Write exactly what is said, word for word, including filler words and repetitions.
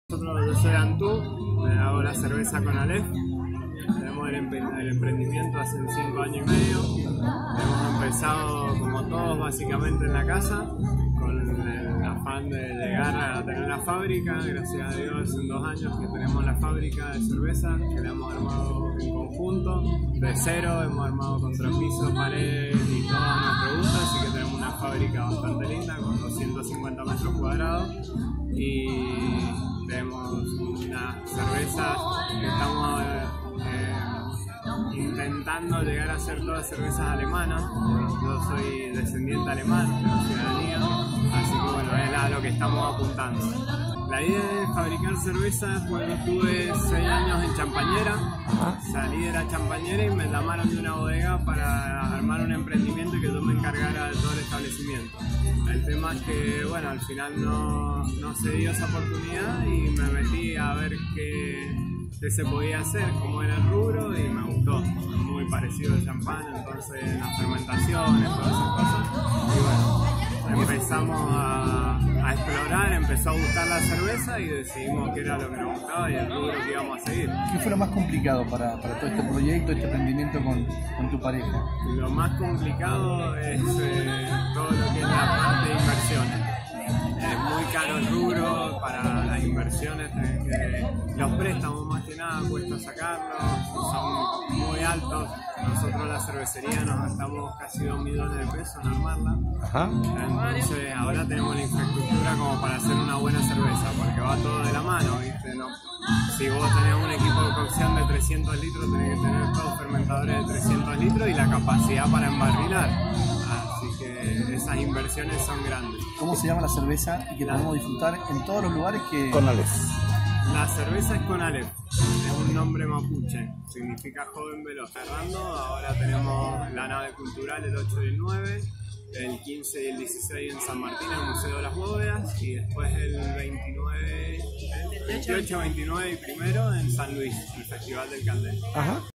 Nosotros, yo soy Antú, me hago la cerveza con Aleph. Tenemos el, el emprendimiento hace cinco años y medio. Hemos empezado como todos básicamente en la casa, con el afán de llegar a tener la fábrica. Gracias a Dios, en dos años que tenemos la fábrica de cerveza, que la hemos armado en conjunto, de cero, hemos armado contrapiso, pared y todo a nuestro gusto, así que tenemos una fábrica bastante linda con doscientos cincuenta metros cuadrados y tenemos unas cervezas que estamos eh, intentando llegar a ser todas cervezas alemanas. Yo soy descendiente alemán, tengo ciudadanía, así que bueno, es a lo que estamos apuntando. La idea de fabricar cervezas, bueno, estuve seis años en Champañera, salí de la Champañera y me llamaron de una bodega para armar un emprendimiento y que yo me encargara de todo el establecimiento. El tema es que, bueno, al final no, no se dio esa oportunidad y me metí a ver qué, qué se podía hacer, cómo era el rubro, y me gustó. Muy parecido al champán, entonces las fermentaciones, todas esas cosas. Y bueno, empezamos a, a explorar, empezó a gustar la cerveza y decidimos que era lo que nos gustaba y el rubro que íbamos a seguir. ¿Qué fue lo más complicado para, para todo este proyecto, este emprendimiento con, con tu pareja? Lo más complicado es eh, todo lo que es la parte de inversiones. Es muy caro el rubro para las inversiones, que los préstamos más que nada cuesta sacarlos, son muy altos. Nosotros la cervecería nos gastamos casi dos millones de pesos en armarla. Ajá. Entonces ahora tenemos la infraestructura como para hacer una buena cerveza, porque va todo de la mano, ¿viste? No, si vos tenés un equipo de cocción de trescientos litros, tenés que tener todos fermentadores de trescientos litros y la capacidad para embarrilar. Así que esas inversiones son grandes. ¿Cómo se llama la cerveza y que la podemos disfrutar en todos los lugares que... Con Aleph. La cerveza es con Aleph, es un nombre mapuche, significa joven veloz. Cerrando, ahora tenemos la nave cultural el ocho y el nueve, el quince y el dieciséis en San Martín, en el Museo de las Bóvedas, y después el veintinueve, veintiocho, veintinueve y primero en San Luis, el Festival del Candel. Ajá.